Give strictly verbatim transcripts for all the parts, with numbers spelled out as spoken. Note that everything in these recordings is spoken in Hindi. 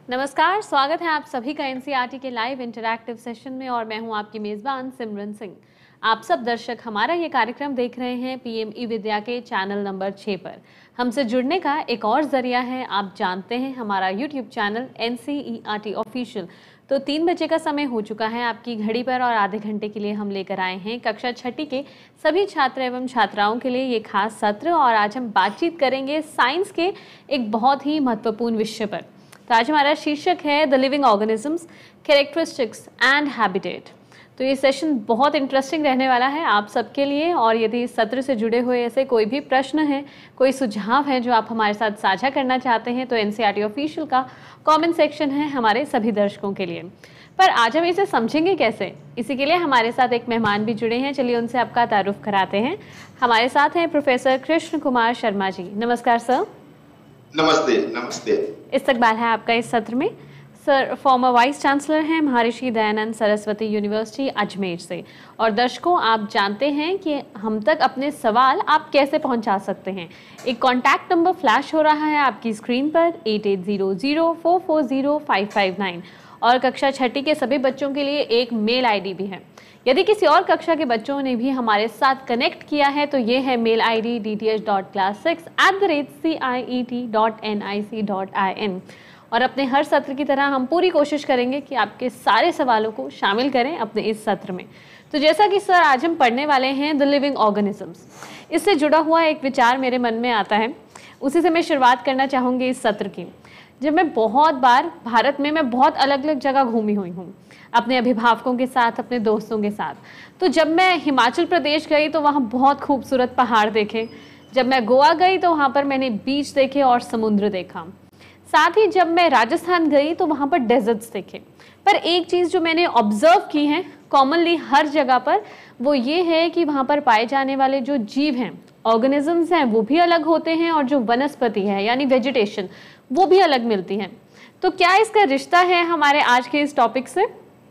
नमस्कार, स्वागत है आप सभी का एनसीईआरटी के लाइव इंटरैक्टिव सेशन में और मैं हूं आपकी मेज़बान सिमरन सिंह। आप सब दर्शक हमारा ये कार्यक्रम देख रहे हैं पीएम ई विद्या के चैनल नंबर छह पर। हमसे जुड़ने का एक और जरिया है, आप जानते हैं, हमारा यूट्यूब चैनल एनसीईआरटी ऑफिशियल। तो तीन बजे का समय हो चुका है आपकी घड़ी पर और आधे घंटे के लिए हम लेकर आए हैं कक्षा छठी के सभी छात्र एवं छात्राओं के लिए ये खास सत्र। और आज हम बातचीत करेंगे साइंस के एक बहुत ही महत्वपूर्ण विषय पर। तो आज हमारा शीर्षक है the living organisms, characteristics and habitat. तो ये सेशन बहुत इंटरेस्टिंग रहने वाला है आप सबके लिए। और यदि इस सत्र से जुड़े हुए ऐसे कोई भी प्रश्न है, कोई सुझाव है जो आप हमारे साथ साझा करना चाहते हैं, तो एनसीईआरटी ऑफिशियल का कमेंट सेक्शन है हमारे सभी दर्शकों के लिए। पर आज हम इसे समझेंगे कैसे, इसी के लिए हमारे साथ एक मेहमान भी जुड़े हैं। चलिए उनसे आपका तारुफ कराते हैं। हमारे साथ हैं प्रोफेसर कृष्ण कुमार शर्मा जी। नमस्कार सर। नमस्ते। नमस्ते। इस्तकबाल है आपका इस सत्र में। सर फॉर्मर वाइस चांसलर हैं महर्षि दयानंद सरस्वती यूनिवर्सिटी अजमेर से। और दर्शकों, आप जानते हैं कि हम तक अपने सवाल आप कैसे पहुंचा सकते हैं। एक कॉन्टैक्ट नंबर फ्लैश हो रहा है आपकी स्क्रीन पर eight eight zero zero four four zero five five nine. और कक्षा छठी के सभी बच्चों के लिए एक मेल आईडी भी है। यदि किसी और कक्षा के बच्चों ने भी हमारे साथ कनेक्ट किया है तो ये है mail I D D T H dot class six at the rate C I E T dot N I C dot I N. और अपने हर सत्र की तरह हम पूरी कोशिश करेंगे कि आपके सारे सवालों को शामिल करें अपने इस सत्र में। तो जैसा कि सर आज हम पढ़ने वाले हैं द लिविंग ऑर्गेनिजम्स, इससे जुड़ा हुआ एक विचार मेरे मन में आता है, उसी से मैं शुरुआत करना चाहूँगी इस सत्र की। जब मैं बहुत बार भारत में मैं बहुत अलग अलग जगह घूमी हुई हूँ अपने अभिभावकों के साथ, अपने दोस्तों के साथ। तो जब मैं हिमाचल प्रदेश गई तो वहाँ बहुत खूबसूरत पहाड़ देखे। जब मैं गोवा गई तो वहाँ पर मैंने बीच देखे और समुद्र देखा। साथ ही जब मैं राजस्थान गई तो वहाँ पर डेजर्ट्स देखे। पर एक चीज़ जो मैंने ऑब्जर्व की है कॉमनली हर जगह पर, वो ये है कि वहाँ पर पाए जाने वाले जो जीव हैं, ऑर्गेनिजम्स हैं, वो भी अलग होते हैं और जो वनस्पति है यानी वेजिटेशन, वो भी अलग मिलती हैं। तो क्या इसका रिश्ता है हमारे आज के इस टॉपिक से?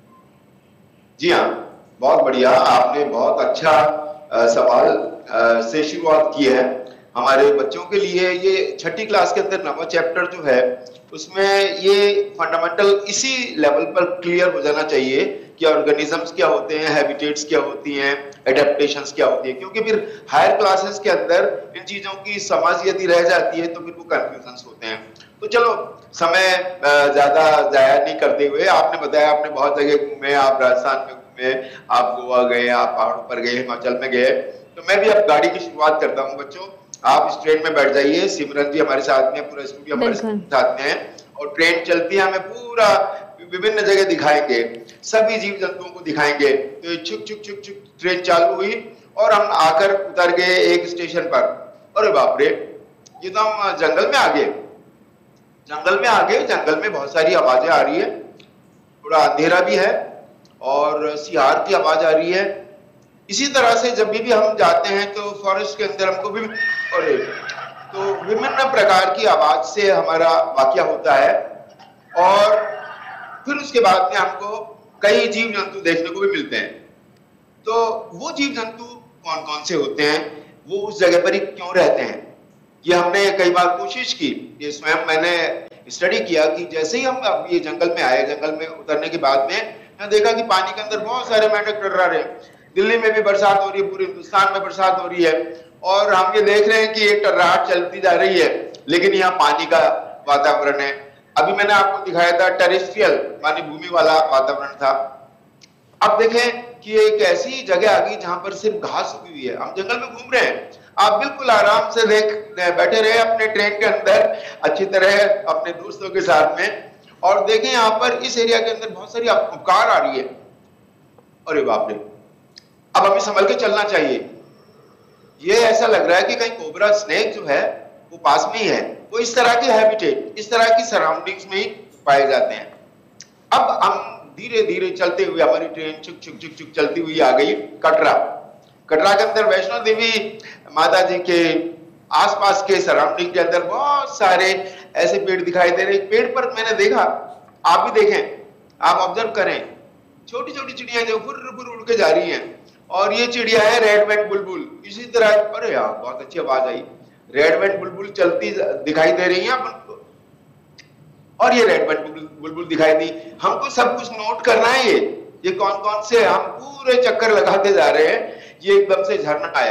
जी हाँ, बहुत बढ़िया। आपने बहुत अच्छा आ, सवाल आ, से शुरुआत की है। हमारे बच्चों के लिए ये छठी क्लास के अंदर नवा चैप्टर जो है उसमें ये फंडामेंटल इसी लेवल पर क्लियर हो जाना चाहिए कि ऑर्गेनिजम्स क्या होते हैं, हैबिटेट्स क्या होती हैं, एडेप्टेशंस क्या होती है। क्योंकि फिर हायर क्लासेस के अंदर इन चीजों की समझ यदि रह जाती है तो फिर वो कंफ्यूजन्स होते हैं। तो चलो समय ज्यादा जाया नहीं करते हुए, आपने बताया आपने बहुत जगह घूमे, आप राजस्थान में घूमे, आप गोवा गए, आप पहाड़ों पर गए, हिमाचल में गए। तो मैं भी अब गाड़ी की शुरुआत करता हूँ। बच्चों, आप इस ट्रेन में बैठ जाइए। सिमरन जी हमारे साथ में, पूरा स्टूडियो हमारे साथ में है और ट्रेन चलती है, हमें पूरा विभिन्न जगह दिखाएंगे, सभी जीव जंतुओं को दिखाएंगे। तो छुक छुक छुक छुक ट्रेन चालू हुई और हम आकर उतर गए एक स्टेशन पर। अरे बाप रे, ये तो हम जंगल में आ गए। जंगल में आ गए, जंगल में बहुत सारी आवाजें आ रही है, थोड़ा अंधेरा भी है और सियार की आवाज आ रही है। इसी तरह से जब भी, भी हम जाते हैं तो फॉरेस्ट के अंदर हमको भी अरे तो विभिन्न प्रकार की आवाज से हमारा वाकया होता है। और फिर उसके बाद में हमको कई जीव जंतु देखने को भी मिलते हैं। तो वो जीव जंतु कौन कौन से होते हैं, वो उस जगह पर ही क्यों रहते हैं, ये हमने कई बार कोशिश की। ये स्वयं मैंने स्टडी किया कि जैसे ही हम अब ये जंगल में आए, जंगल में उतरने के बाद में मैंने देखा कि पानी के अंदर बहुत सारे मेंढक टर्रा रहे हैं। दिल्ली में भी बरसात हो रही है, पूरे हिंदुस्तान में बरसात हो रही है और हम ये देख रहे हैं कि एक टर्राहट चलती जा रही है, लेकिन यहाँ पानी का वातावरण है। अभी मैंने आपको दिखाया था टेरेस्ट्रियल मानी भूमि वाला वातावरण था। अब देखें कि एक ऐसी जगह आ गई जहां पर सिर्फ घास उगी हुई है। हम जंगल में घूम रहे हैं, आप बिल्कुल आराम से देख बैठे रहे अपने ट्रेन के अंदर अच्छी तरह अपने दोस्तों के साथ में, और देखें यहाँ पर इस एरिया के अंदर बहुत सारी पुकार आ रही है। अरे बाप रे, अब हमें संभल के चलना चाहिए। ये ऐसा लग रहा है कि कहीं कोबरा स्नेक जो है वो पास में ही है। वो इस तरह के हैबिटेट, इस तरह की सराउंडिंग्स में ही पाए जाते हैं। अब हम धीरे धीरे चलते हुए, हमारी ट्रेन चुक चुक चुक चुक चलती हुई आ गई कटरा। कटरा के अंदर वैष्णो देवी माता जी के आसपास के सराउंडिंग के अंदर बहुत सारे ऐसे पेड़ दिखाई दे रहे। एक पेड़ पर मैंने देखा, आप भी देखें, आप ऑब्जर्व करें, छोटी छोटी चिड़िया जो फुर फुर उड़ के जा रही हैं। और ये चिड़िया है रेड वेंट बुलबुल। इसी तरह, अरे यार बहुत अच्छी आवाज आई, रेड वेंट बुलबुल चलती दिखाई दे रही है अपन को। और ये रेड बन बुलबुल दिखाई दी। हमको सब कुछ नोट करना है, ये ये कौन कौन से, हम पूरे चक्कर लगाते जा रहे हैं। ये एकदम से झरना आया,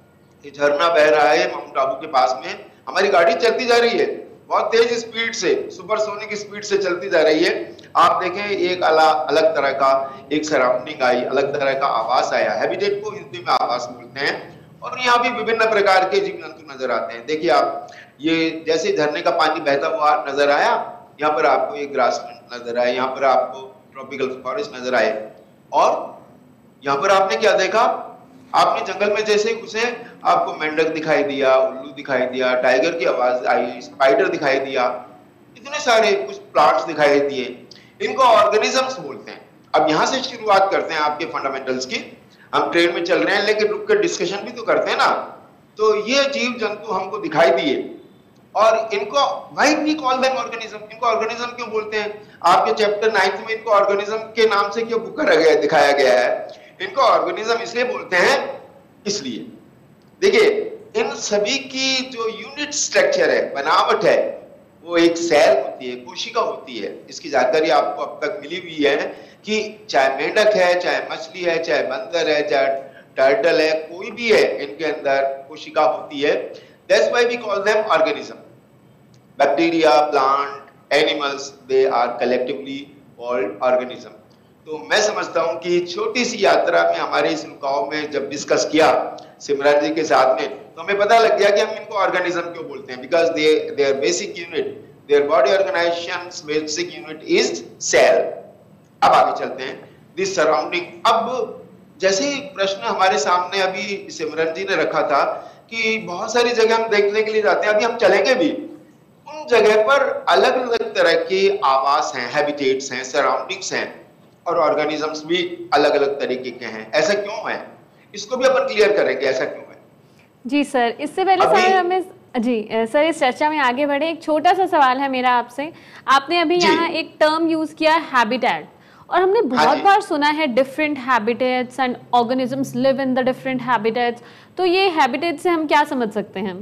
ये झरना बह रहा है माउंट आबू के पास में, हमारी गाड़ी चलती जा रही है बहुत तेज स्पीड से, सुपरसोनिक स्पीड से चलती जा रही है। आप देखें एक अलग अलग तरह का एक सराउंडिंग आई, अलग तरह का आवाज आया। हैबिटेट को हिंदी में आवाज बोलते हैं। और यहाँ भी विभिन्न प्रकार के जीव जंतु नजर आते हैं। देखिए आप, ये जैसे झरने का पानी बहता हुआ नजर आया, यहाँ पर आपको एक ग्रासलैंड नजर आया, यहाँ पर आपको ट्रॉपिकल फॉरेस्ट नजर आए। और यहाँ पर आपने क्या देखा, आपने जंगल में जैसे घुसे आपको मेंढक दिखाई दिया, उल्लू दिखाई दिया, टाइगर की आवाज आई, स्पाइडर दिखाई दिया, इतने सारे कुछ प्लांट्स दिखाई दिए। इनको ऑर्गेनिजम्स बोलते हैं। अब यहाँ से शुरुआत करते हैं आपके फंडामेंटल्स की। हम ट्रेन में चल रहे हैं लेकिन रुक कर डिस्कशन भी तो करते हैं ना। तो ये जीव जंतु हमको दिखाई दिए और इनको why we call them organism. इनको ऑर्गेनिज्म क्यों बोलते हैं? आपके चैप्टर नाइन्थ में इनको ऑर्गेनिज्म के नाम से क्यों पुकारा गया, दिखाया गया है? इनको ऑर्गेनिज्म इसलिए बोलते हैं, इसलिए देखिए इन सभी की जो यूनिट स्ट्रक्चर है, बनावट है, वो एक सेल होती है, कोशिका होती है। इसकी जानकारी आपको अब तक मिली हुई है कि चाहे मेंढक है, चाहे मछली है, चाहे बंदर है, चाहे टर्टल है, कोई भी है, इनके अंदर कोशिका होती है। That's why we call them organism. Bacteria, plant, animals, they are collectively called organism. तो मैं समझता हूं कि छोटी सी यात्रा में हमारे इस रुकाव में जब डिस्कस किया सिमरन जी के साथ में, तो हमें पता लग गया कि हम इनको ऑर्गेनिज्म क्यों बोलते हैं। Because they their basic unit, their body organisations basic unit is cell. अब आगे चलते हैं, दिस सराउंडिंग। अब जैसे प्रश्न हमारे सामने अभी सिमरन जी ने रखा था कि बहुत सारी जगह हम देखने के लिए जाते हैं, अभी हम चलेंगे भी, उन जगह पर अलग अलग तरह के आवास हैं, हैबिटेट्स हैं, सराउंडिंग्स हैं और ऑर्गेनिजम्स भी अलग अलग तरीके के हैं। ऐसा क्यों है, इसको भी अपन क्लियर करेंगे, ऐसा क्यों है। जी सर, इससे पहले सर हमें जी सर इस चर्चा में आगे बढ़े, एक छोटा सा सवाल है मेरा आपसे। आपने अभी यहाँ एक टर्म यूज किया हैबिटेट, और हमने बहुत बार सुना है different habitats and organisms live in the different habitats. तो ये हैबिटेट से हम क्या समझ सकते हैं?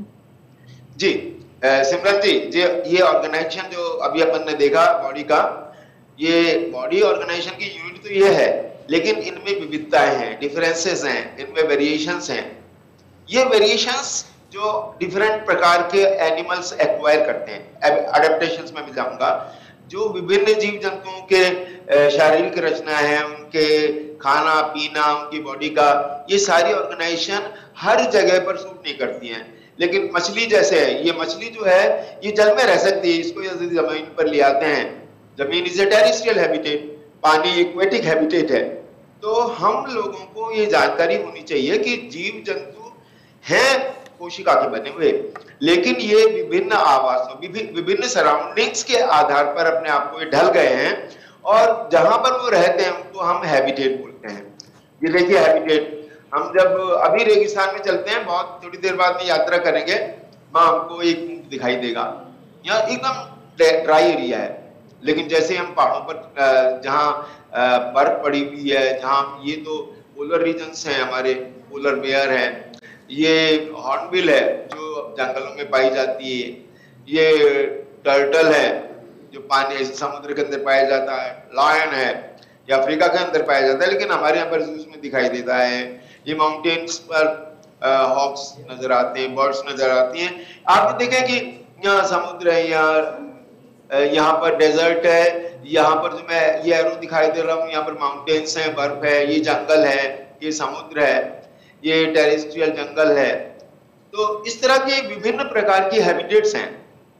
जी सिमरन जी, ये ऑर्गेनाइजेशन जो अभी अपन ने देखा बॉडी का, ये बॉडी ऑर्गेनाइजेशन की यूनिट तो ये है, लेकिन इनमें विविधताएं हैं, डिफरेंसेस हैं, इनमें वेरिएशंस हैं। ये वेरिएशंस जो डिफरेंट प्रकार के एनिमल्स एक्वायर करते हैं, अडेप्टेशंस में मैं जाऊंगा, जो विभिन्न जीव जंतुओं के शारीरिक रचना है, उनके खाना पीना, उनकी बॉडी का, ये सारी ऑर्गेनाइजेशन हर जगह पर सूट नहीं करती हैं। लेकिन मछली जैसे है, ये मछली जो है ये जल में रह सकती है, इसको यदि जमीन पर ले आते हैं, जमीन इज ए टेरेस्ट्रियल हैबिटेट, पानी एक्वेटिक हैबिटेट है। तो हम लोगों को ये जानकारी होनी चाहिए कि जीव जंतु हैं कोशिका के बने हुए, लेकिन ये विभिन्न आवासों, विभिन्न सराउंडिंग्स के आधार पर अपने आप को ये ढल गए हैं, और जहां पर वो रहते हैं उनको हम हैबिटेट बोलते हैं। ये देखिए हैबिटेट, हम जब अभी रेगिस्तान में चलते हैं, बहुत थोड़ी देर बाद में यात्रा करेंगे, वहां हमको एक ऊंट दिखाई देगा, यहाँ एकदम ड्राई एरिया है। लेकिन जैसे हम पहाड़ों पर जहाँ बर्फ पड़ी हुई है, जहाँ ये तो पोलर रीजन्स हैं, हमारे पोलर बेयर हैं, ये हॉर्नबिल है जो जंगलों में पाई जाती है, ये टर्टल है जो पानी समुद्र के अंदर पाया जाता है, लायन है या अफ्रीका के अंदर पाया जाता है, लेकिन हमारे यहाँ पर जूस में दिखाई देता है। ये माउंटेन्स पर हॉक्स नजर आते हैं, बर्ड्स नजर आती हैं। आपने देखा कि यहाँ समुद्र है, यहाँ यहाँ पर डेजर्ट है, यहाँ पर जो मैं ये एरो दिखाई दे रहा हूँ, यहाँ पर माउंटेन्स हैं, बर्फ है, ये जंगल है, ये समुद्र है, ये टेरेस्ट्रियल जंगल है। तो इस तरह के विभिन्न प्रकार की हैबिटेट्स हैं।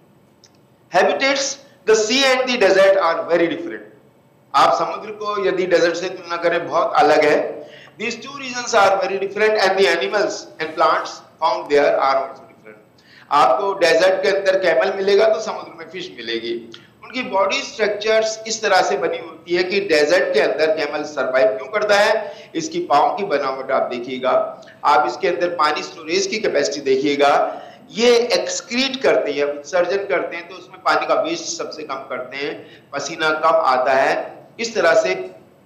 Habitats, the sea and the desert are very different. आप समुद्र को यदि डेजर्ट से तुलना करें, बहुत अलग है। These two regions are very different and the animals and plants found there are also different. आपको डेजर्ट के अंदर कैमल मिलेगा तो समुद्र में फिश मिलेगी। उनकी बॉडी स्ट्रक्चर्स इस तरह से बनी होती है कि डेजर्ट के अंदर कैमल सरवाइव क्यों करता है, इसकी पाँव की बनावट आप देखिएगा, आप इसके अंदर पानी स्टोरेज की कैपेसिटी देखिएगा। ये एक्सक्रीट करते हैं, उत्सर्जन करते हैं, तो उसमें पानी का वेस्ट सबसे कम करते हैं, पसीना कम आता है। इस तरह से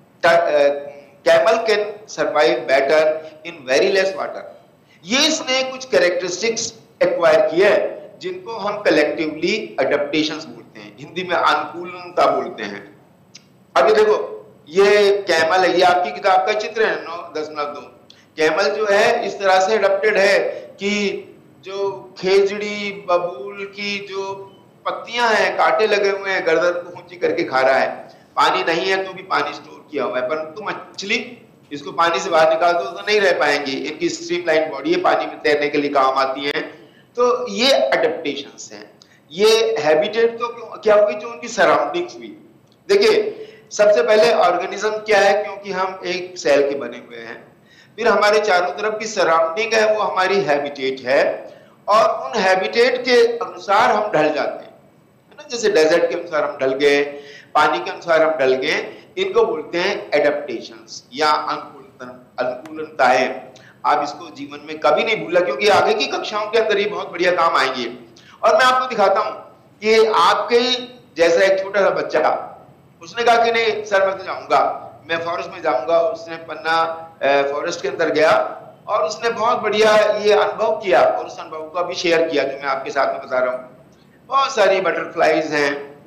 camel can survive better in very less water. ये इसने कुछ कैरेक्टरिस्टिक्स एक्वायर किए हैं जिनको हम कलेक्टिवली अडेप्टेशंस बोलते हैं। हैं, हिंदी में अनुकूलनता बोलते हैं। अभी देखो ये कैमल है, ये आपकी किताब का चित्र है नौ दशमलव दो। कैमल जो है इस तरह से अडप्टेड है कि जो खेजड़ी बबूल की जो पत्तियां हैं, कांटे लगे हुए हैं, गर्दन को ऊंची करके खा रहा है। पानी नहीं है तो भी पानी स्टोर किया हुआ है, परंतु मछली इसको पानी से बाहर निकाल दो तो नहीं रह पाएंगी। इनकी स्ट्रीमलाइन बॉडी है, पानी में तैरने के लिए काम आती हैं। तो ये अडेप्टेशंस हैं, ये हैबिटेट तो क्या होगी जो उनकी सराउंडिंग्स हुई। देखिए सबसे पहले ऑर्गेनिज्म क्या है, क्योंकि हम एक सेल के बने हुए हैं, फिर हमारे चारों तरफ की सराउंडिंग है वो हमारी हैबिटेट है, और उन हैबिटेट के अनुसार हम ढल जाते हैं, है ना। जैसे डेजर्ट के अनुसार हम ढल गए, पानी के अनुसार हम ढल गए, इनको बोलते हैं एडेप्टेशंस या अनुकूलनताएं। आप इसको जीवन में कभी नहीं भूला, क्योंकि आगे की कक्षाओं के अंदर ये बहुत बढ़िया काम आएंगे। और मैं आपको दिखाता हूं कि आपके जैसा एक छोटा सा बच्चा, उसने कहा कि नहीं सर मैं तो जाऊंगा, मैं फॉरेस्ट में जाऊंगा। उसने पन्ना फॉरेस्ट के अंदर गया और उसने बहुत बढ़िया ये अनुभव किया, और उस अनुभव को अभी शेयर किया जो मैं आपके साथ में बता रहा हूँ। बहुत सारी बटरफ्लाईज हैं,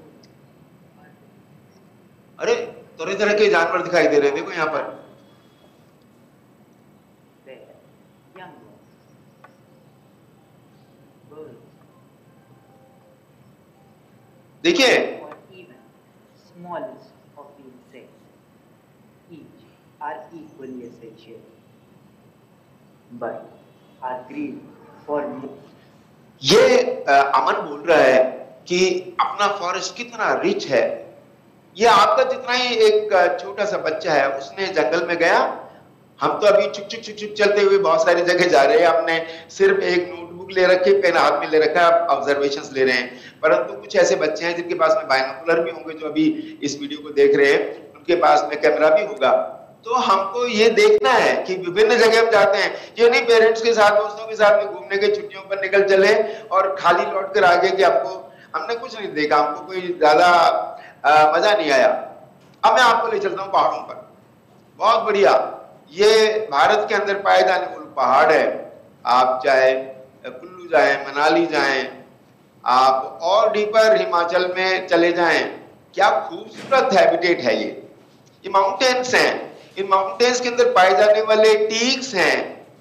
अरे तरह तरह के जानवर दिखाई दे रहे हैं। देखो यहाँ पर देखिए, smallest of the insects, each are equally essential, but are greed for more. ये अमन बोल रहा है कि अपना फॉरेस्ट कितना रिच है। ये आपका जितना ही एक छोटा सा बच्चा है, उसने जंगल में गया। हम तो अभी चुक चुक चुक चुक चलते हुए बहुत सारी जगह जा रहे हैं, हमने सिर्फ एक नोटबुक ले रखी, पेन हाथ में ले रखा है, ऑब्जर्वेशंस ले रहे हैं। परंतु कुछ ऐसे बच्चे हैं जिनके पास में बाइनोकुलर भी होंगे, जो अभी इस वीडियो को देख रहे हैं, उनके पास में कैमरा भी होगा। तो हमको ये देखना है कि विभिन्न जगह हम जाते हैं, ये नहीं पेरेंट्स के साथ दोस्तों के साथ में घूमने के छुट्टियों पर निकल चले और खाली लौट कर आ गए कि हमको हमने कुछ नहीं देखा, हमको कोई ज्यादा मजा नहीं आया। अब मैं आपको ले चलता हूँ पहाड़ों पर। बहुत बढ़िया, ये भारत के अंदर पाए जाने वाले पहाड़ है। आप चाहे कुल्लू जाएं, मनाली जाएं, आप और डीपर हिमाचल में चले जाएं, क्या खूबसूरत हैबिटेट है ये। ये माउंटेन्स हैं, इन माउंटेन्स के अंदर पाए जाने वाले टीक्स हैं,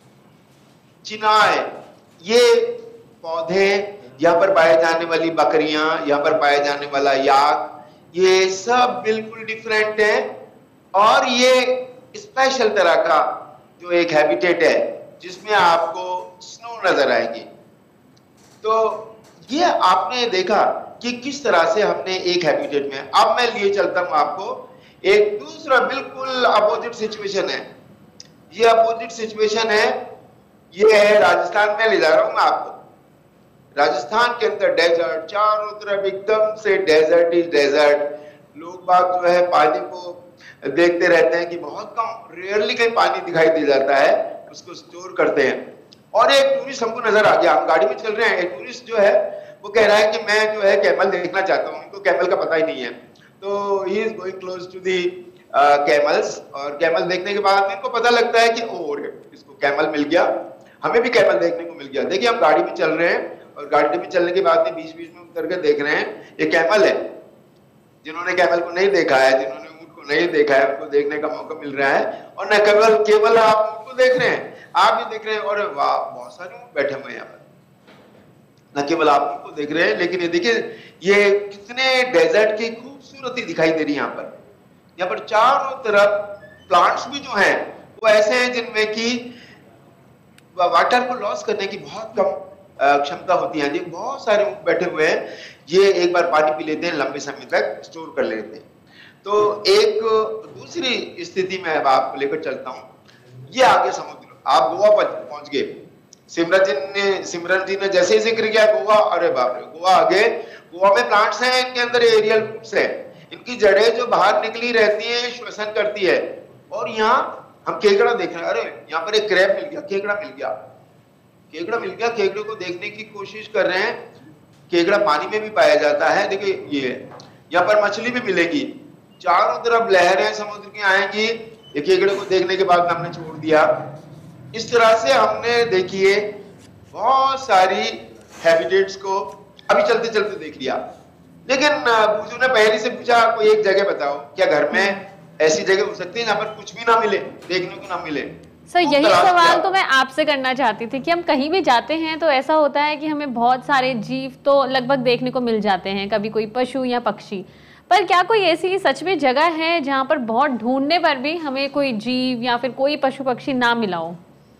चिनाए, ये पौधे, यहाँ पर पाए जाने वाली बकरियां, यहाँ पर पाए जाने वाला याक, ये सब बिल्कुल डिफरेंट है। और ये स्पेशल तरह का जो एक हैबिटेट है जिसमें आपको स्नो नजर आएगी। तो ये आपने देखा कि किस तरह से हमने एक हैबिटेट में। अब मैं लिए चलता हूं आपको एक दूसरा बिल्कुल अपोजिट सिचुएशन है। ये अपोजिट सिचुएशन है, ये है राजस्थान में ले जा रहा हूं मैं आपको। राजस्थान के अंदर डेजर्ट, चारों तरफ एकदम से डेजर्ट ही डेजर्ट। लोग बाग जो है पानी को देखते रहते हैं कि बहुत कम, रेयरली कहीं पानी दिखाई दे जाता है, उसको स्टोर करते हैं। और एक टूरिस्ट हमको नजर आ गया, हम गाड़ी में चल रहे हैं, एक टूरिस्ट जो है वो कह रहा है कि मैं जो है कैमल देखना चाहता हूँ। उनको कैमल का पता ही नहीं है, तो he is going close to the camels. और कैमल देखने के बाद इनको पता लगता है कि ओ इसको कैमल मिल गया, हमें भी कैमल देखने को मिल गया। देखिए हम गाड़ी में चल रहे हैं और गाड़ी में चलने के बाद में बीच बीच में उतर के देख रहे हैं, ये कैमल है। जिन्होंने कैमल को नहीं देखा है, जिन्होंने ऊंट को नहीं देखा है, उनको देखने का मौका मिल रहा है। और न केवल केवल आप ऊंट को देख रहे हैं, आप भी देख रहे हैं, और वाह बहुत सारे ऊंट बैठे हुए हैं यहाँ पर। न केवल आप उनको देख रहे हैं, लेकिन ये देखिए ये कितने डेजर्ट की खूबसूरती दिखाई दे रही है यहाँ पर। यहाँ पर चारों तरफ प्लांट्स भी जो हैं वो ऐसे हैं जिनमें कि वाटर को लॉस करने की बहुत कम क्षमता होती है। बहुत सारे ऊंट बैठे हुए हैं, ये एक बार पानी पी लेते हैं, लंबे समय तक स्टोर कर लेते हैं। तो एक दूसरी स्थिति में अब आपको लेकर चलता हूं। ये आगे समुद्र, आप गोवा पर पहुंच गए। सिमरन जी ने सिमरन जी ने जैसे ही जिक्र किया गोवा, अरे बाप रे गोवा आगे। गोवा में प्लांट्स हैं, इनके अंदर एरियल रूट्स हैं, इनकी जड़ें जो बाहर निकली रहती है श्वसन करती है। और यहाँ हम केकड़ा देख रहे हैं, अरे यहाँ पर एक क्रैब मिल गया, केकड़ा मिल गया, केकड़ा मिल गया। केकड़े को देखने की कोशिश कर रहे हैं, केकड़ा पानी में भी पाया जाता है। देखिए ये यहाँ पर मछली भी मिलेगी, चारों तरफ लहरें समुद्र की आएंगी। ये केकड़े को देखने के बाद हमने छोड़ दिया। इस तरह से हमने देखिए बहुत सारी हैबिटेट्स को अभी चलते चलते देख लिया। लेकिन बुजू ने पहले से पूछा कोई एक जगह बताओ, क्या घर में ऐसी जगह हो सकती है जहाँ पर कुछ भी ना मिले, देखने को ना मिले? सर यही सवाल तो मैं आपसे करना चाहती थी कि हम कहीं भी जाते हैं तो ऐसा होता है कि हमें बहुत सारे जीव तो लगभग देखने को मिल जाते हैं, कभी कोई पशु या पक्षी, पर क्या कोई ऐसी सच में जगह है जहाँ पर बहुत ढूंढने पर भी हमें कोई जीव या फिर कोई पशु पक्षी ना मिला हो?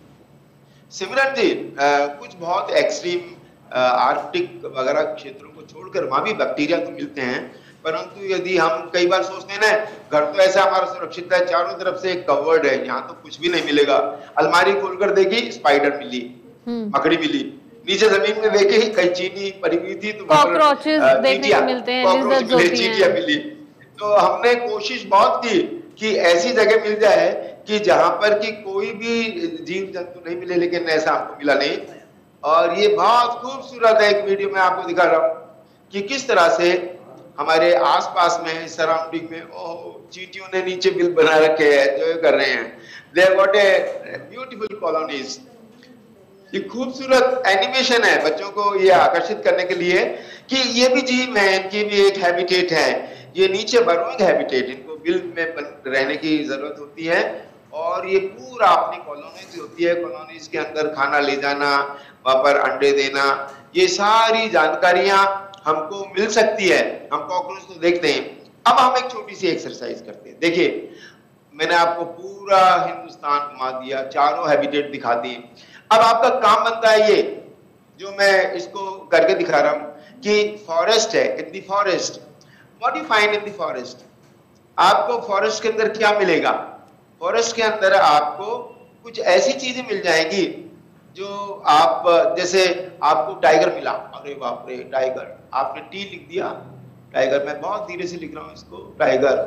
सिमरन जी, आ, कुछ बहुत एक्सट्रीम आर्कटिक वगैरह क्षेत्रों को छोड़कर वहां भी बैक्टीरिया तो मिलते हैं, परंतु यदि हम कई बार सोचते हैं ना, घर तो ऐसा हमारा सुरक्षित है, चारों तरफ से कवर्ड है, यहाँ तो कुछ भी नहीं मिलेगा। अलमारी खोलकर देखी, स्पाइडर मिली, मकड़ी मिली, नीचे जमीन में देखे कई चीनी पड़ी हुई थी, तो कॉकरोचेस देखने को मिलते हैं, लिजर्ड्स होती हैं, चींटियां मिली। तो हमने कोशिश बहुत की कि ऐसी जगह मिल जाए कि जहां पर कि कोई भी जीव जंतु नहीं मिले, लेकिन ऐसा हमको मिला नहीं। और ये बहुत खूबसूरत है, एक वीडियो में आपको दिखा रहा हूँ कि किस तरह से हमारे आसपास में सराउंडिंग में ओह चींटियों ने नीचे बिल बना रखे हैं, जो कर रहे हैं। They have got a beautiful colonies. ये खूबसूरत एनिमेशन है बच्चों को ये आकर्षित करने के लिए कि ये भी जीव है, इनकी भी एक हैबिटेट है। ये नीचे बर्रोइंग हैबिटेट, इनको बिल में रहने की जरूरत होती है, और ये पूरा अपनी कॉलोनीज होती है, कॉलोनीज के अंदर खाना ले जाना, वहां पर अंडे देना, ये सारी जानकारियां हमको मिल सकती है। हम कॉकरोच तो देखते हैं। अब हम एक छोटी सी एक्सरसाइज करते हैं। देखिए, मैंने आपको पूरा हिंदुस्तान घुमा दिया, चारों हैबिटेट दिखा दिए। अब आपका काम बनता है ये जो मैं इसको करके दिखा रहा हूं कि फॉरेस्ट है, in the forest what you find in the forest. आपको फॉरेस्ट के अंदर क्या मिलेगा? फॉरेस्ट के अंदर आपको कुछ ऐसी चीजें मिल जाएगी जो आप, जैसे आपको टाइगर मिला, अरे बाप रे टाइगर, आपने टी लिख दिया टाइगर, मैं बहुत धीरे से लिख रहा हूं इसको, टाइगर।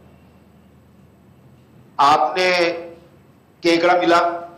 आपने केकड़ा मिला,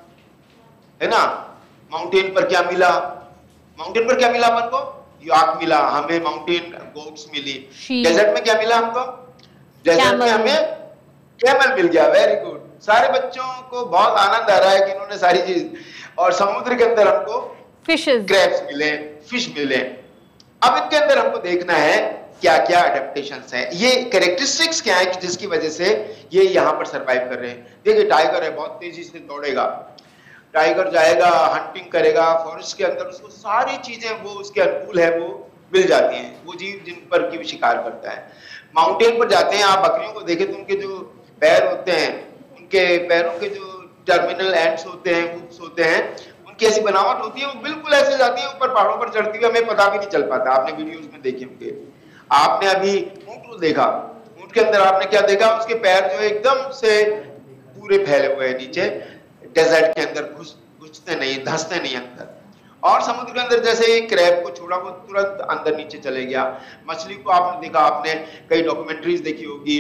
है ना? माउंटेन पर क्या मिला? माउंटेन पर क्या मिला अपन को? याक मिला, हमें माउंटेन गोट्स मिली। डेजर्ट में क्या मिला हमको? डेजर्ट में हमें कैमल मिल गया। वेरी गुड, सारे बच्चों को बहुत आनंद आ रहा है कि इन्होंने सारी चीज। और समुद्र के अंदर हमको फिशेस, क्रैब्स मिले, फिश मिले। अब इनके अंदर हमको देखना है क्या क्या अडेप्टेशंस हैं, ये कैरेक्टरिस्टिक्स क्या है कि जिसकी वजह से ये यहाँ पर सरवाइव कर रहे हैं। देखिए टाइगर है, बहुत तेजी से दौड़ेगा, टाइगर जाएगा, हंटिंग करेगा फॉरेस्ट के अंदर, उसको सारी चीजें वो उसके अनुकूल है वो मिल जाती हैं, वो जीव जिन पर की शिकार करता है। माउंटेन पर जाते हैं, आप बकरियों को देखें तो उनके जो पैर होते हैं, उनके पैरों के जो टर्मिनल एंड्स होते हैं, हुक्स होते हैं, उनकी ऐसी बनावट होती है, वो बिल्कुल ऐसे जाती है ऊपर पहाड़ों पर चढ़ती हुई, हमें पता भी नहीं चल पाता। आपने वीडियोस में देखे होंगे। आपने अभी ऊंट को देखा, ऊंट के अंदर आपने क्या देखा? उसके पैर जो एकदम से पूरे फैले हुए हैं नीचे, डेजर्ट के अंदर घुस घुसते नहीं, धंसते नहीं अंदर। और समुद्र के अंदर जैसे ही क्रैब को छोड़ा वो तुरंत अंदर नीचे चले गया। मछली को आपने देखा, आपने कई डॉक्यूमेंट्रीज देखी होगी,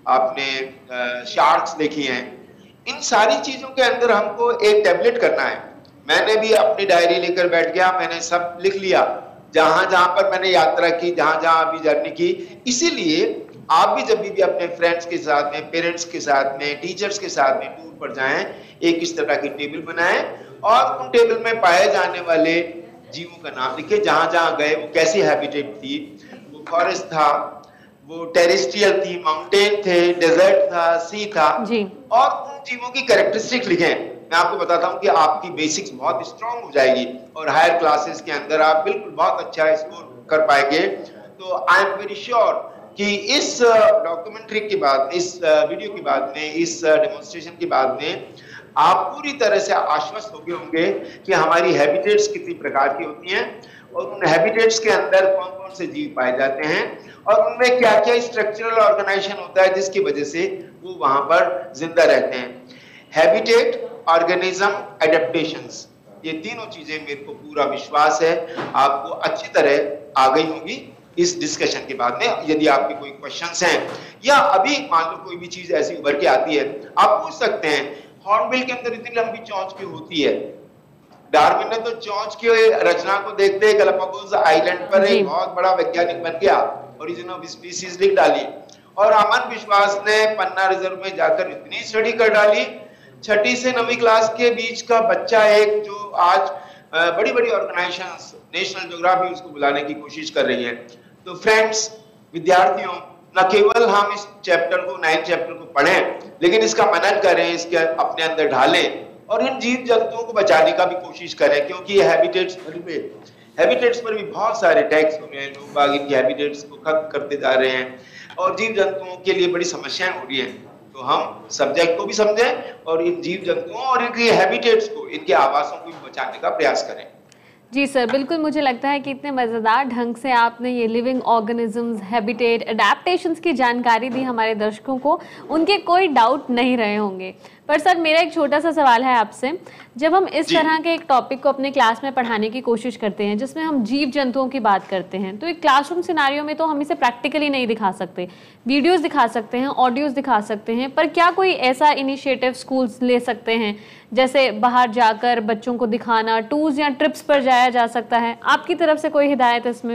आपने शार्क्स देखी हैं। इन सारी चीजों के अंदर हमको एक टैबलेट करना है। मैंने भी अपनी डायरी लेकर बैठ गया, मैंने सब लिख लिया, जहां जहां पर मैंने यात्रा की, जहां जहां अभी जर्नी की। इसीलिए आप भी जब भी, भी अपने फ्रेंड्स के साथ में, पेरेंट्स के साथ में, टीचर्स के साथ में टूर पर जाएं, एक इस तरह की टेबल बनाएं और उन टेबल में पाए जाने वाले जीवों का नाम लिखे, जहां जहां गए वो कैसी हैबिटेट थी, वो फॉरेस्ट था, वो टेरेस्ट्रियल थी, माउंटेन थे, डेजर्ट था, सी था, और उन जीवों की कैरेक्टरिस्टिक लिखें। मैं आपको बताता हूं कि आपकी बेसिक्स बहुत स्ट्रांग हो जाएगी और हायर क्लासेस के अंदर आप बिल्कुल बहुत अच्छा स्कोर कर पाएंगे। तो आई एम वेरी श्योर कि इस डॉक्यूमेंट्री के बाद, इस वीडियो के बाद में, इस डेमोन्स्ट्रेशन के बाद में आप पूरी तरह से आश्वस्त हो गए होंगे कि हमारी हैबिटेट्स कितनी प्रकार की होती हैं और उन हैबिटेट्स के अंदर कौन कौन से जीव पाए जाते हैं और उनमें क्या क्या स्ट्रक्चरल ऑर्गेनाइजेशन होता है जिसकी वजह से वो वहां पर जिंदा रहते हैं। हैबिटेट, ऑर्गेनिज्म, एडेप्टेशंस, ये तीनों चीजें मेरे को पूरा विश्वास है आपको अच्छी तरह आ गई होंगी इस डिस्कशन के बाद में। यदि आपके कोई क्वेश्चंस हैं या अभी मान लो कोई भी चीज ऐसी उभर के आती है, आप पूछ सकते हैं। हॉर्नबिल के अंदर इतनी लंबी चोंच क्यों होती है? डार्विन ने तो चोंच की रचना को देखते गैलापागोस आइलैंड पर एक बहुत बड़ा वैज्ञानिक बन गया, ओरिजिन ऑफ स्पीसीज लिख डाली। और अमन विश्वास ने पन्ना रिजर्व में जाकर इतनी स्टडी कर डाली, छठी से नवीं क्लास के बीच का बच्चा एक जो आज बड़ी बड़ी ऑर्गेनाइजेशंस, नेशनल ज्योग्राफी उसको बुलाने की कोशिश कर रही है। तो फ्रेंड्स, विद्यार्थियों न केवल हम इस चैप्टर को नाइन्थ चैप्टर को पढ़ें, लेकिन इसका मनन करें, इसके अपने अंदर ढालें और इन जीव जंतुओं को बचाने का भी कोशिश करें, क्योंकि ये हैबिटेट्स पर हैबिटेट्स पर भी बहुत सारे टैक्स हो रहे हैं, लोग बाग इनके हैबिटेट्स को खत्म करते जा रहे हैं और जीव जंतुओं के लिए बड़ी समस्याएं हो रही हैं। तो हम सब्जेक्ट को भी समझें और इन जीव जंतुओं और इनके हैबिटेट्स को, इनके आवासों को भी बचाने का प्रयास करें। जी सर, बिल्कुल। मुझे लगता है कि इतने मज़ेदार ढंग से आपने ये लिविंग ऑर्गेनिजम्स, हैबिटेट, अडेप्टेशंस की जानकारी दी हमारे दर्शकों को, उनके कोई डाउट नहीं रहे होंगे। पर सर, मेरा एक छोटा सा सवाल है आपसे। जब हम इस तरह के एक टॉपिक को अपने क्लास में पढ़ाने की कोशिश करते हैं जिसमें हम जीव जंतुओं की बात करते हैं, तो एक क्लासरूम सिनारियो में तो हम इसे प्रैक्टिकली नहीं दिखा सकते, वीडियोस दिखा सकते हैं, ऑडियोज दिखा सकते हैं, पर क्या कोई ऐसा इनिशिएटिव स्कूल्स ले सकते हैं जैसे बाहर जाकर बच्चों को दिखाना, टूर्स या ट्रिप्स पर जाया जा सकता है? आपकी तरफ से कोई हिदायत इसमें?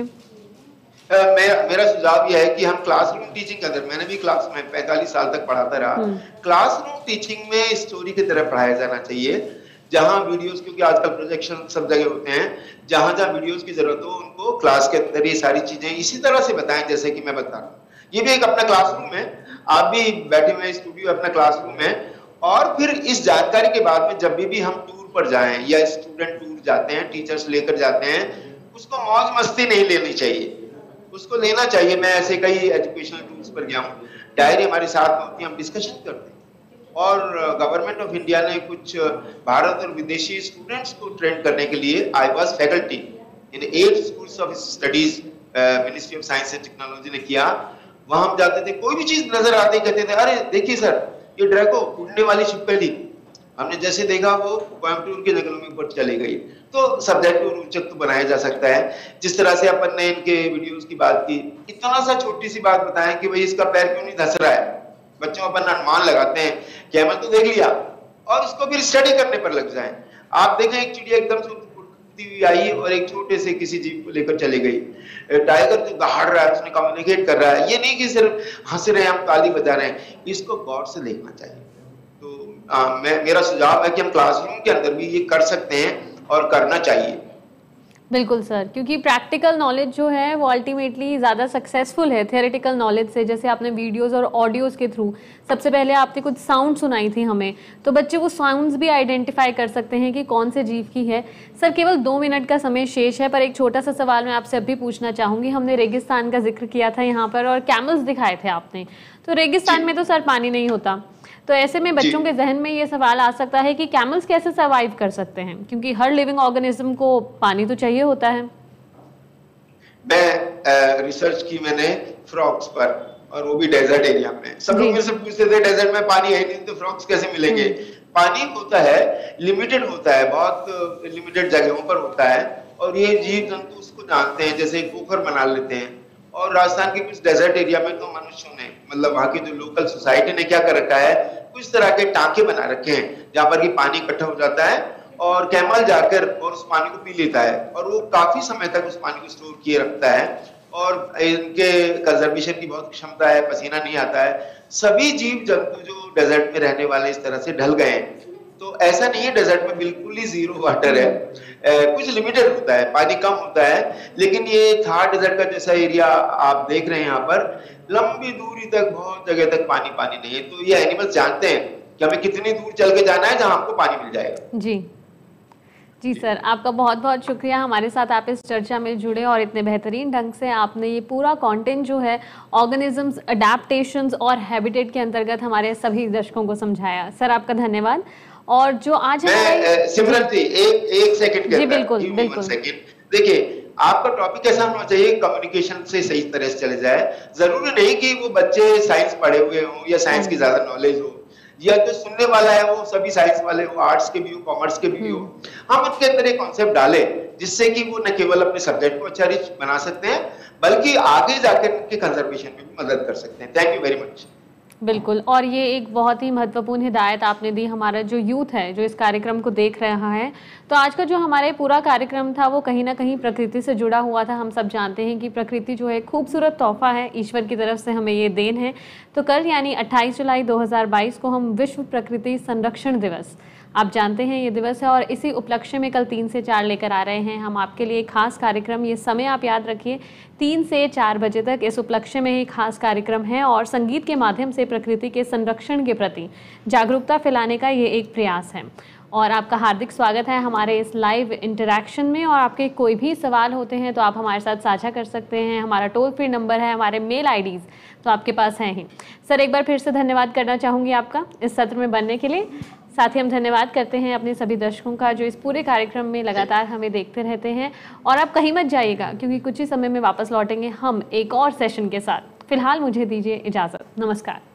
Uh, मेरा मेरा सुझाव यह है कि हम क्लासरूम टीचिंग के अंदर, मैंने भी क्लास में पैंतालीस साल तक पढ़ाता रहा, क्लासरूम टीचिंग में स्टोरी की तरह पढ़ाया जाना चाहिए, जहां वीडियोस, क्योंकि आजकल प्रोजेक्शन सब जगह होते हैं, जहां जहां वीडियोस की जरूरत हो उनको क्लास के अंदर ये सारी चीजें इसी तरह से बताएं जैसे कि मैं बता रहा हूँ। ये भी एक अपना क्लासरूम है, आप भी बैठे हुए स्टूडियो अपना क्लासरूम है, और फिर इस जानकारी के बाद में जब भी, भी हम टूर पर जाएं या स्टूडेंट टूर जाते हैं, टीचर्स लेकर जाते हैं, उसको मौज मस्ती नहीं लेनी चाहिए, उसको लेना चाहिए। मैं ऐसे कई एजुकेशनल टूर्स पर गया हूँ, डायरी हमारे साथ में होती है, हम डिस्कशन करते हैं, और गवर्नमेंट ऑफ इंडिया ने कुछ भारत और विदेशी स्टूडेंट्स को ट्रेन करने के लिए, I was faculty in eight schools of studies, ministry of science and technology ने किया। वहां हम जाते थे, कोई भी चीज नजर आती, कहते थे अरे देखिए सर, ये ड्रैगो उड़ने वाली छिपकली, हमने जैसे देखा वो कोयम्बटूर के जंगलों में ऊपर चली गई। तो सब्जेक्ट को रोचक तो बनाया जा सकता है, जिस तरह से अपन ने इनके वीडियोस की बात की, इतना सा छोटी सी बात बताएं कि भाई इसका पैर क्यों नहीं धंस रहा है, बच्चों अपन अनुमान लगाते हैं, कैमल तो देख लिया, और उसको फिर स्टडी करने पर लग जाए। आप देखें एक चिड़िया एकदम से उड़ती हुई आई और एक छोटे से किसी जीव को लेकर चली गई, टाइगर जो दहाड़ रहा है, उसने कम्युनिकेट कर रहा है, ये नहीं कि सिर्फ हंस रहे हैं हम, ताली बजा रहे हैं, इसको गौर से देखना चाहिए। तो आ, मैं मेरा सुझाव है कि हम क्लासरूम के अंदर भी ये कर सकते हैं और करना चाहिए। बिल्कुल सर, क्योंकि प्रैक्टिकल नॉलेज जो है वो अल्टीमेटली ज़्यादा सक्सेसफुल है थियोरेटिकल नॉलेज से। जैसे आपने वीडियोस और ऑडियोज़ के थ्रू, सबसे पहले आपने कुछ साउंड सुनाई थी हमें, तो बच्चे वो साउंड्स भी आइडेंटिफाई कर सकते हैं कि कौन से जीव की है। सर, केवल दो मिनट का समय शेष है, पर एक छोटा सा सवाल मैं आपसे अभी पूछना चाहूँगी। हमने रेगिस्तान का जिक्र किया था यहाँ पर और कैमल्स दिखाए थे आपने, तो रेगिस्तान में तो सर पानी नहीं होता, तो ऐसे में बच्चों के जहन में ये सवाल आ सकता है कि कैमल्स कैसे सर्वाइव कर सकते हैं, क्योंकि हर लिविंग ऑर्गेनिज्म को पानी तो चाहिए होता है। मैं रिसर्च की मैंने फ्रॉग्स पर, और वो भी डेजर्ट एरिया में। सब लोग मुझसे पूछते थे डेजर्ट में पानी है नहीं तो फ्रॉग्स कैसे मिलेंगे। पानी होता है, लिमिटेड होता है, बहुत लिमिटेड जगहों पर होता है, और ये जीव जंतु उसको जानते हैं, जैसे पोखर बना लेते हैं। और राजस्थान के कुछ डेजर्ट एरिया में तो मनुष्यों ने, मतलब वहाँ की जो लोकल सोसाइटी ने क्या कर रखा है, कुछ तरह के टांके बना रखे हैं जहाँ पर कि पानी इकट्ठा हो जाता है और कैमल जाकर और उस पानी को पी लेता है, और वो काफी समय तक उस पानी को स्टोर किए रखता है, और इनके कंजर्वेशन की बहुत क्षमता है, पसीना नहीं आता है। सभी जीव जंतु जो डेजर्ट में रहने वाले इस तरह से ढल गए हैं। तो ऐसा नहीं है डेजर्ट में बिल्कुल ही जीरो वाटर है, ए, कुछ लिमिटेड होता है, पानी कम होता है, लेकिन ये थार डेजर्ट का जैसा एरिया आप देख रहे हैं, यहाँ पर लंबी दूरी तक, बहुत जगह तक पानी पानी नहीं है। तो ये एनिमल्स जानते हैं कि हमें कितनी दूर चल के जाना है जहाँ हमको पानी मिल जाएगा। जी जी सर, आपका बहुत बहुत शुक्रिया हमारे साथ आप इस चर्चा में जुड़े, और इतने बेहतरीन ढंग से आपने ये पूरा कंटेंट जो है ऑर्गेनिजम्स, अडेप्टेशंस और हैबिटेट के अंतर्गत हमारे सभी दर्शकों को समझाया। सर, आपका धन्यवाद। और जो आज है सिमरन जी, एक एक सेकंड जी बिल्कुल बिल्कुल देखिए, आपका टॉपिक ऐसा होना चाहिए कम्युनिकेशन से सही तरह से चले जाए। जरूरी नहीं कि वो बच्चे साइंस पढ़े हुए हों या साइंस की ज्यादा नॉलेज हो, या जो सुनने वाला है वो सभी साइंस वाले हो, आर्ट्स के भी हो, कॉमर्स के भी हो। हम उनके अंदर एक कॉन्सेप्ट डालें जिससे कि वो न केवल अपने सब्जेक्ट को अच्छा रिच बना सकते हैं, बल्कि आगे जाकर उनके कंजर्वेशन में भी मदद कर सकते हैं। Thank you very much. बिल्कुल, और ये एक बहुत ही महत्वपूर्ण हिदायत आपने दी। हमारा जो यूथ है जो इस कार्यक्रम को देख रहा है, तो आज का जो हमारे पूरा कार्यक्रम था वो कहीं ना कहीं प्रकृति से जुड़ा हुआ था। हम सब जानते हैं कि प्रकृति जो है खूबसूरत तोहफा है, ईश्वर की तरफ से हमें ये देन है। तो कल यानी अट्ठाईस जुलाई दो हज़ार बाईस को हम विश्व प्रकृति संरक्षण दिवस आप जानते हैं ये दिवस है और इसी उपलक्ष्य में कल तीन से चार लेकर आ रहे हैं हम आपके लिए खास कार्यक्रम। ये समय आप याद रखिए, तीन से चार बजे तक इस उपलक्ष्य में ही खास कार्यक्रम है और संगीत के माध्यम से प्रकृति के संरक्षण के प्रति जागरूकता फैलाने का ये एक प्रयास है। और आपका हार्दिक स्वागत है हमारे इस लाइव इंटरैक्शन में। और आपके कोई भी सवाल होते हैं तो आप हमारे साथ साझा कर सकते हैं। हमारा टोल फ्री नंबर है, हमारे मेल आईडीज़ तो आपके पास हैं ही। सर, एक बार फिर से धन्यवाद करना चाहूँगी आपका इस सत्र में बनने के लिए। साथ ही हम धन्यवाद करते हैं अपने सभी दर्शकों का जो इस पूरे कार्यक्रम में लगातार हमें देखते रहते हैं। और आप कहीं मत जाइएगा क्योंकि कुछ ही समय में वापस लौटेंगे हम एक और सेशन के साथ। फिलहाल मुझे दीजिए इजाज़त। नमस्कार।